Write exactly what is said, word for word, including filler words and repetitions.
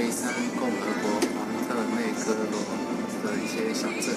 雷山共和国皇特内哥罗的一些小镇。